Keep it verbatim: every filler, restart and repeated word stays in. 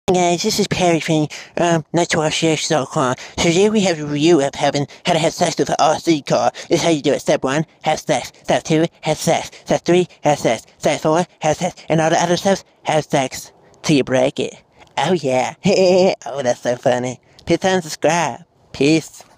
Hey guys, this is Perry from um, Nightwatch dot com. So today we have a review of having how to have sex with an R C car. This is how you do it. Step one, have sex. Step two, have sex. Step three, have sex. Step four, have sex. And all the other steps, have sex. Till you break it. Oh yeah. Oh, that's so funny. Please subscribe. Peace.